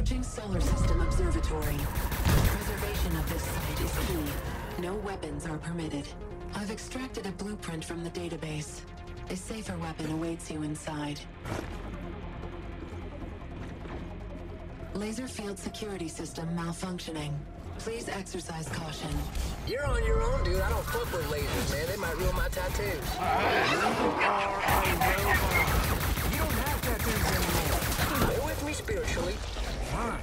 Approaching Solar System Observatory. Preservation of this site is key. No weapons are permitted. I've extracted a blueprint from the database. A safer weapon awaits you inside. Laser field security system malfunctioning. Please exercise caution. You're on your own, dude. I don't fuck with lasers, man. They might ruin my tattoos. You don't have tattoos anymore. They're with me spiritually. Fine.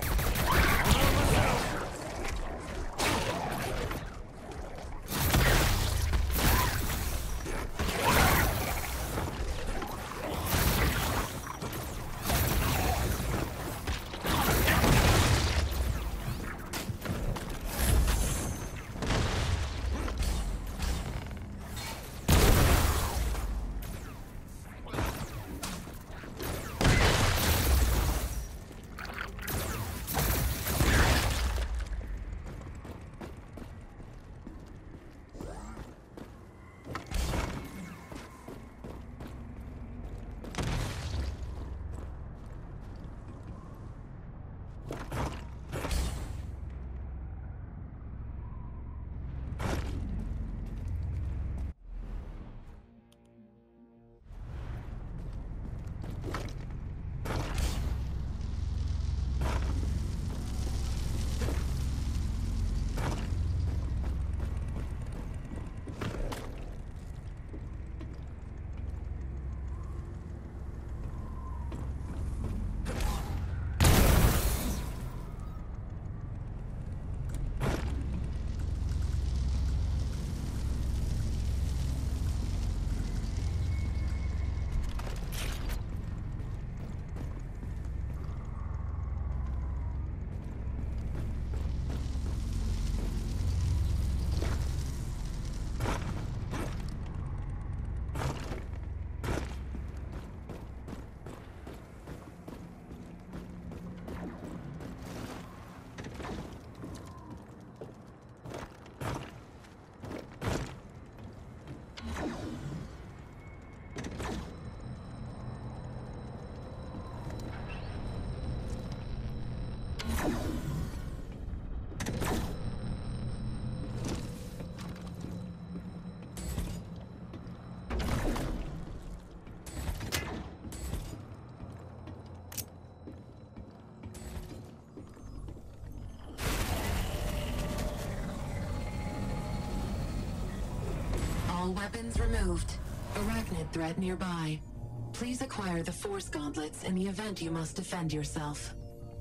All weapons removed. Arachnid threat nearby. Please acquire the Force Gauntlets in the event you must defend yourself.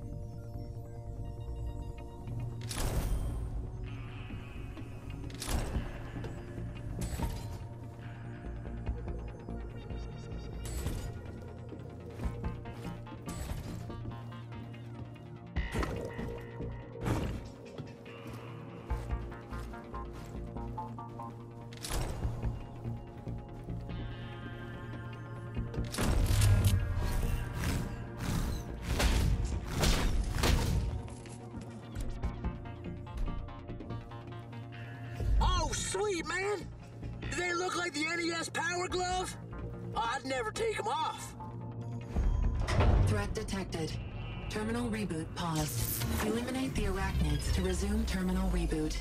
Sweet, man! Do they look like the NES Power Glove? Oh, I'd never take them off. Threat detected. Terminal reboot paused. Eliminate the arachnids to resume terminal reboot.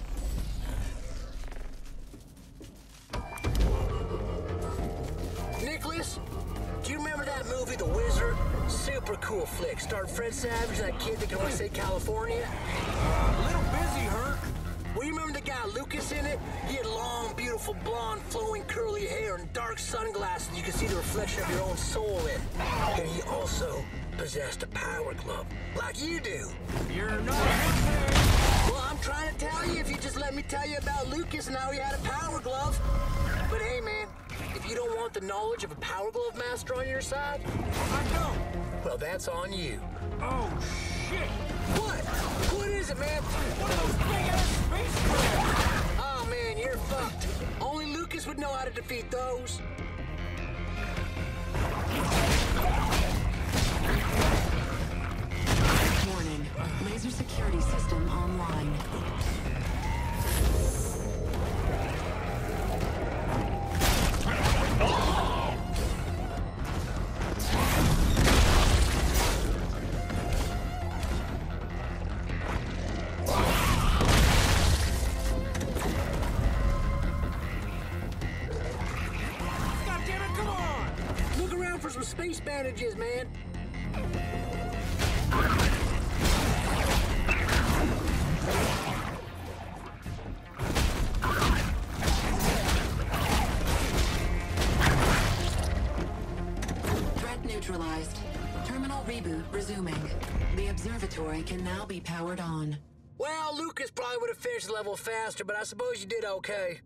Nicholas, do you remember that movie, The Wizard? Super cool flick. Starring Fred Savage, that kid that can only say California. A little busy, Herc. Well, you remember the guy Lucas in it? He had long, beautiful, blonde, flowing, curly hair and dark sunglasses you could see the reflection of your own soul in. And he also possessed a power glove, like you do. You're not Well, I'm trying to tell you if you just let me tell you about Lucas and how he had a power glove. But hey, man, if you don't want the knowledge of a power glove master on your side, I don't. well, that's on you. Oh, shit. What? What is it, man? One of those big-ass space crabs. Oh, man, you're fucked. Only Lucas would know how to defeat those. Warning. Laser security system online. some space bandages, man. Threat neutralized. Terminal reboot resuming. The observatory can now be powered on. Well, Lucas probably would have finished the level faster, but I suppose you did okay.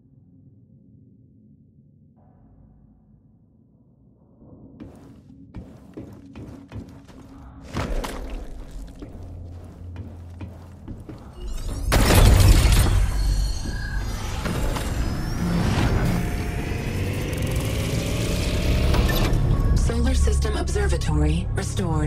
Solar System Observatory restored.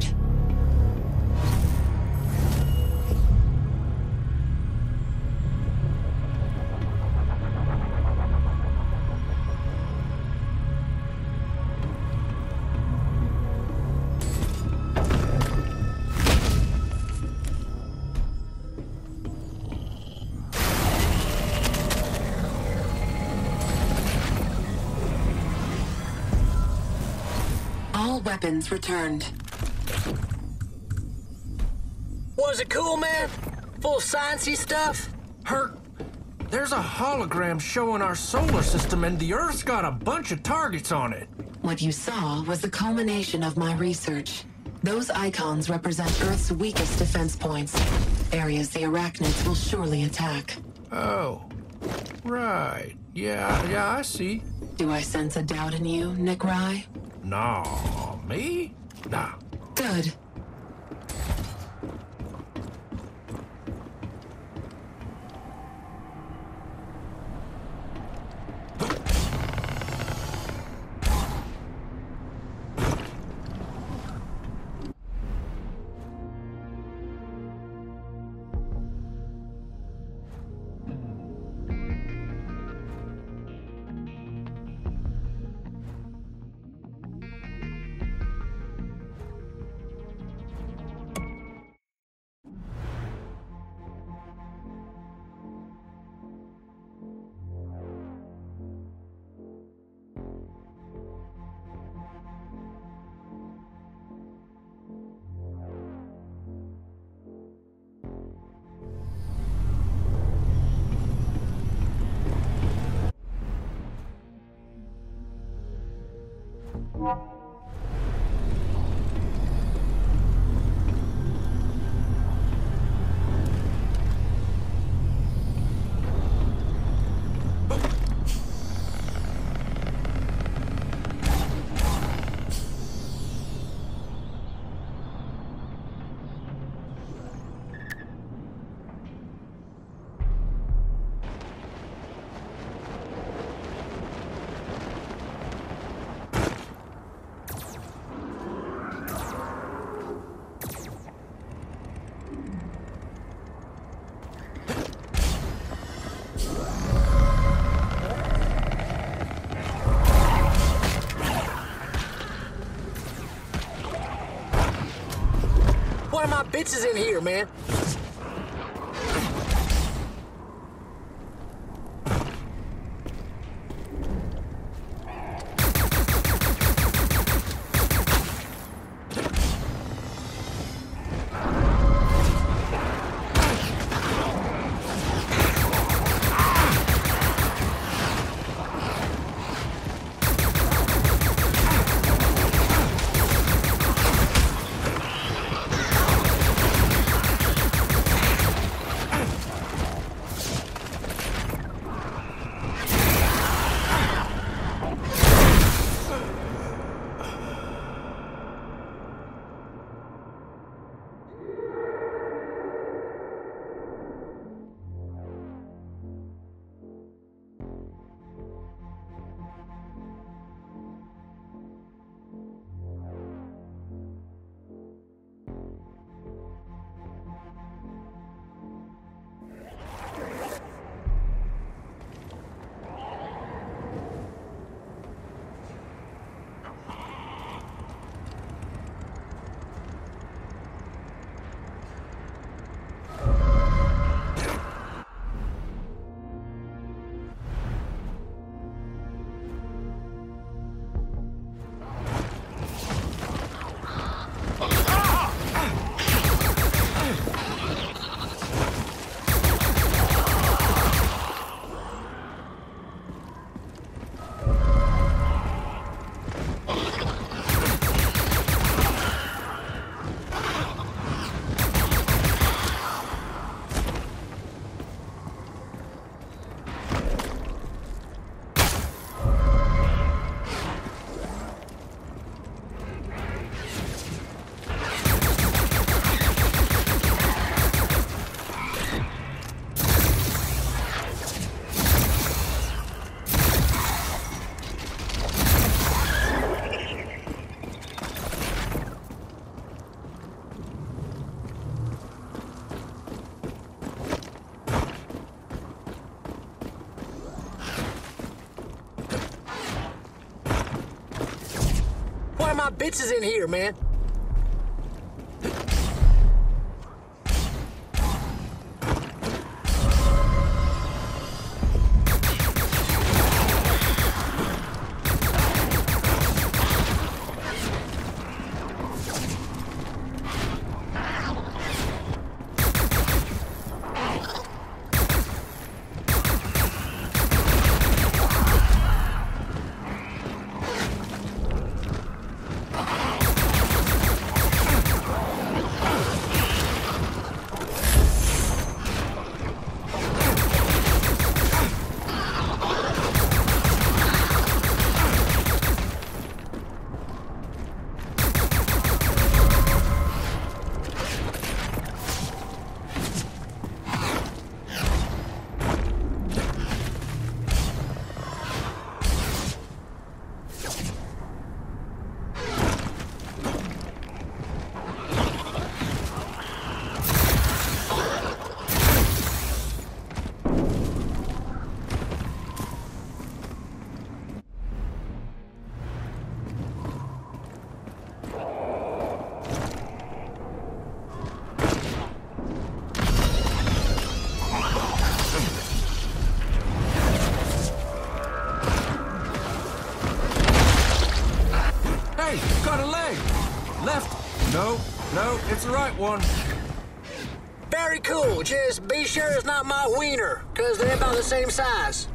All weapons returned. Was it cool, man? Full of sciencey stuff? Hurt. There's a hologram showing our solar system, and the Earth's got a bunch of targets on it. What you saw was the culmination of my research. Those icons represent Earth's weakest defense points. Areas the arachnids will surely attack. Oh. Right. Yeah, I see. Do I sense a doubt in you, Nick Rye? No, me? Nah. Good. One of my bits is in here, man. my bits is in here, man. No, it's the right one. Very cool. Just be sure it's not my wiener, because they're about the same size.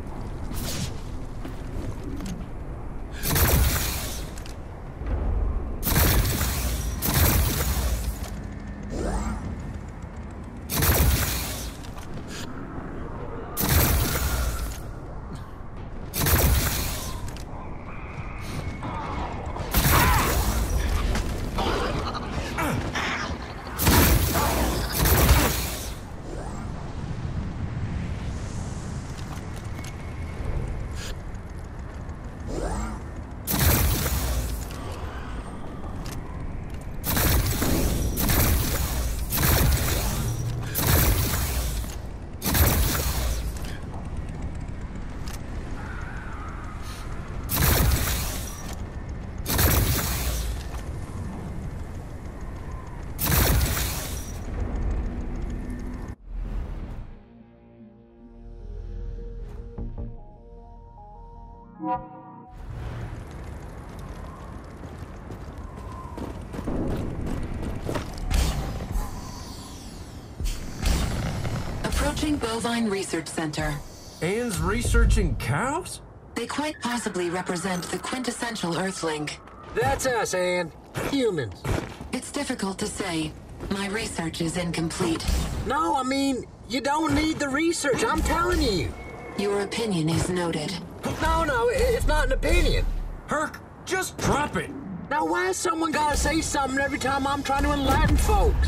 Approaching Bovine Research Center. Anne's researching cows? They quite possibly represent the quintessential Earthling. That's us, Anne. Humans. It's difficult to say. My research is incomplete. No, I mean, you don't need the research, I'm telling you. Your opinion is noted. No, it's not an opinion. Herc, just drop it. Now, why someone gotta say something every time I'm trying to enlighten folks?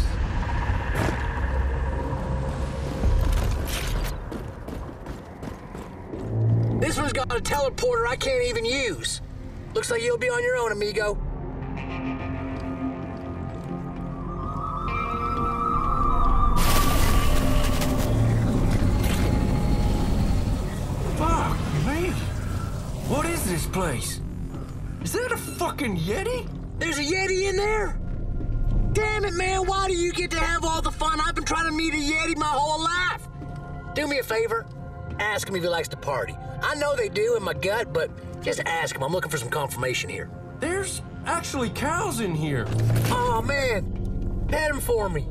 This one's got a teleporter I can't even use. Looks like you'll be on your own, amigo. Fuck me. What is this place? Is that a fucking Yeti? There's a Yeti in there? Damn it, man, why do you get to have all the fun? I've been trying to meet a Yeti my whole life. Do me a favor. Ask him if he likes to party. I know they do in my gut, but just ask him. I'm looking for some confirmation here. There's actually cows in here. Oh, man. Pet him for me.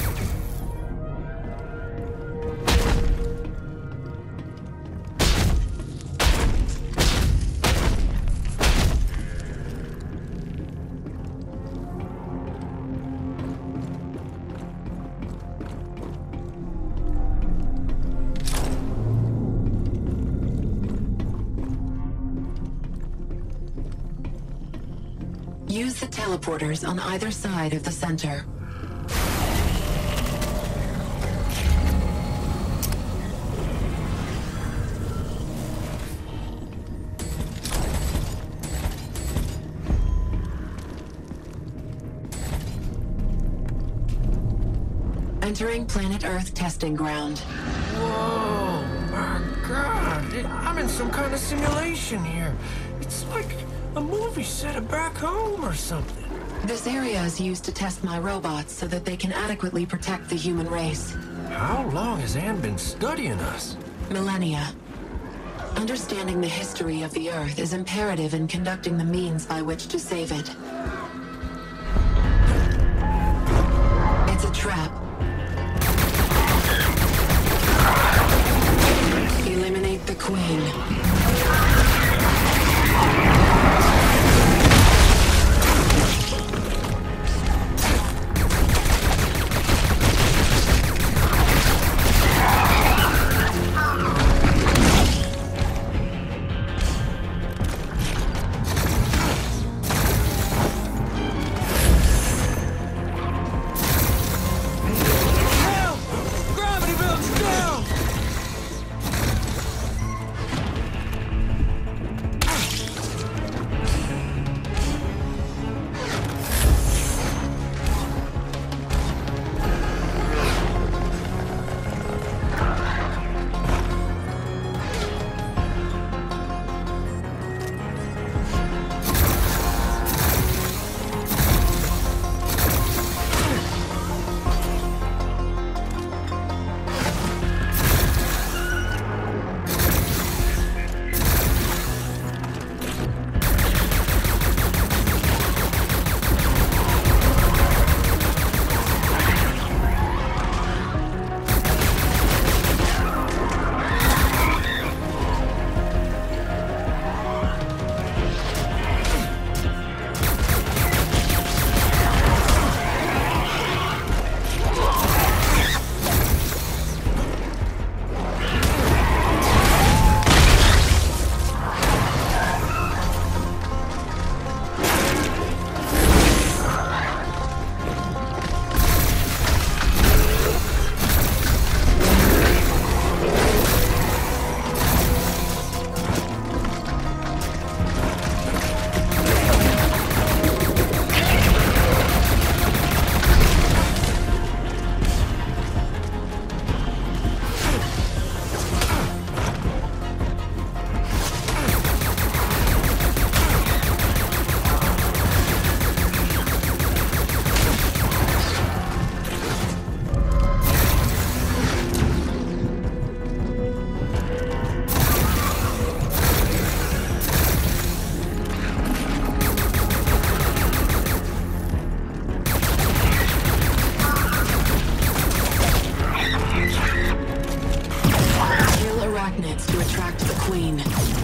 Use the teleporters on either side of the center. Entering Planet Earth testing ground. Whoa, my God. I'm in some kind of simulation here. It's like a movie set back home or something. This area is used to test my robots so that they can adequately protect the human race. How long has Anne been studying us? Millennia. Understanding the history of the Earth is imperative in conducting the means by which to save it. It's a trap. Eliminate the Queen. To attract the Queen.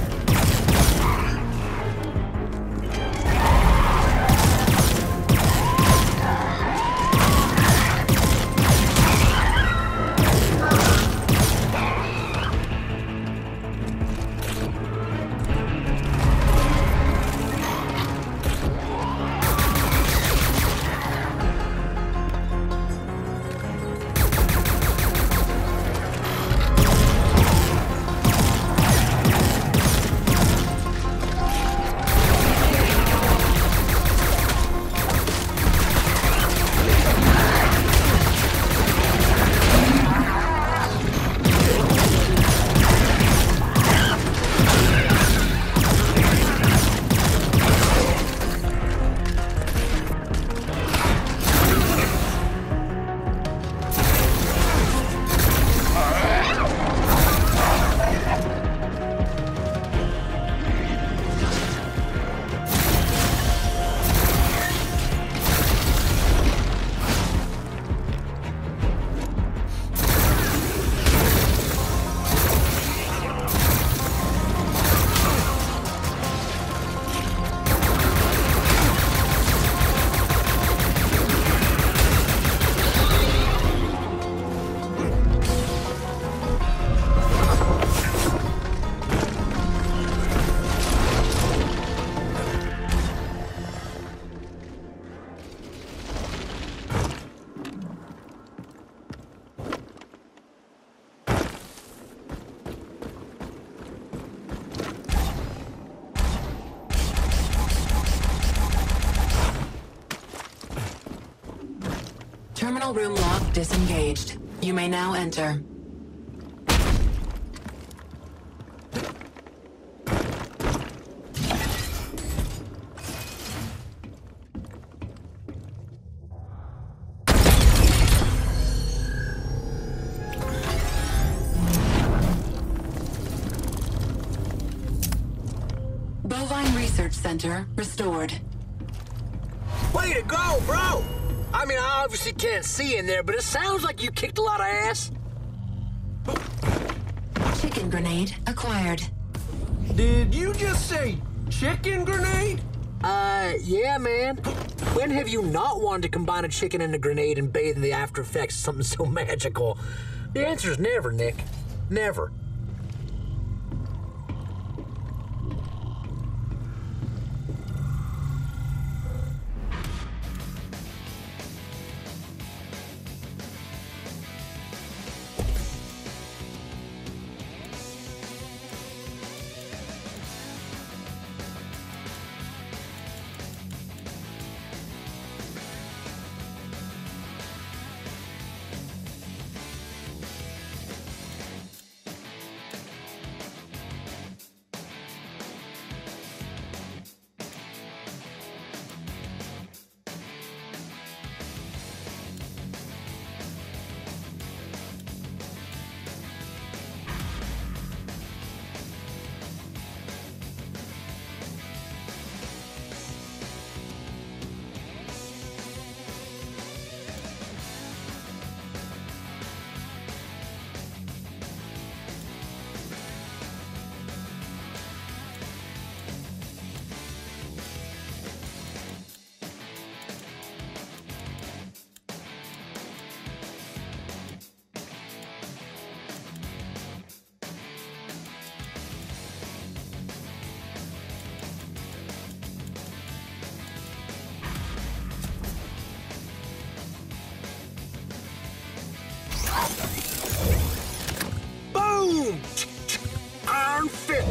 Terminal room lock disengaged. You may now enter. Bovine Research Center restored. Way to go, bro! I mean, I obviously can't see in there, but it sounds like you kicked a lot of ass. Chicken grenade acquired. Did you just say chicken grenade? Yeah, man. When have you not wanted to combine a chicken and a grenade and bathe in the after effects of something so magical? The answer is never, Nick. Never. Boom! Iron Fist!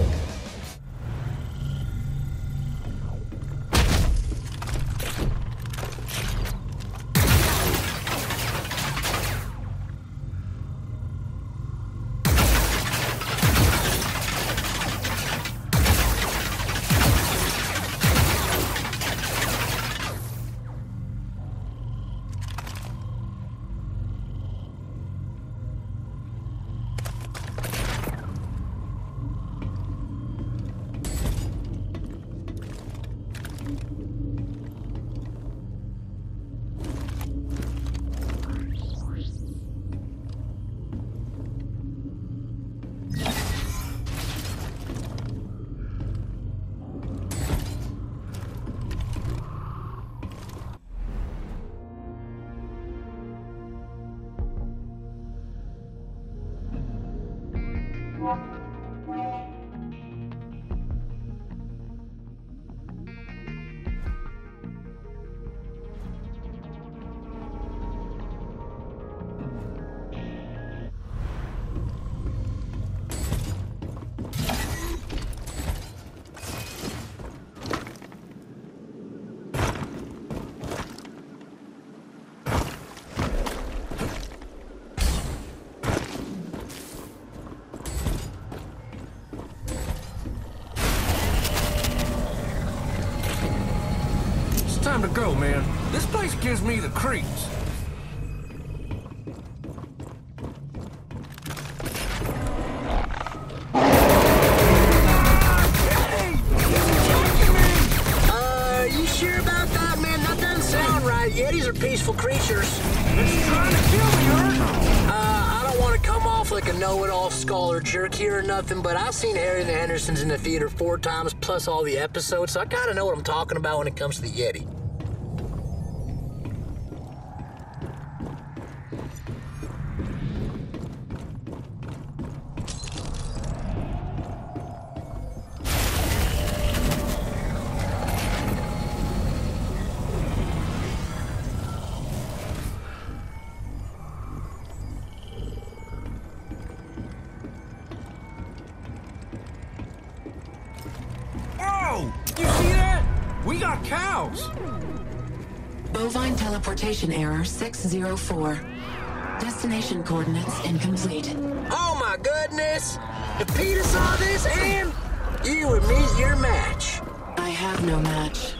Time to go, man. This place gives me the creeps. You sure about that, man? That doesn't sound right. Yetis are peaceful creatures. It's trying to kill me, Ert. I don't want to come off like a know-it-all scholar jerk here or nothing, but I've seen Harry and the Hendersons in the theater 4 times, plus all the episodes, so I gotta know what I'm talking about when it comes to the Yeti. You see that? We got cows. Bovine teleportation error 604. Destination coordinates incomplete. Oh my goodness! If Peter saw this, and you would meet your match. I have no match.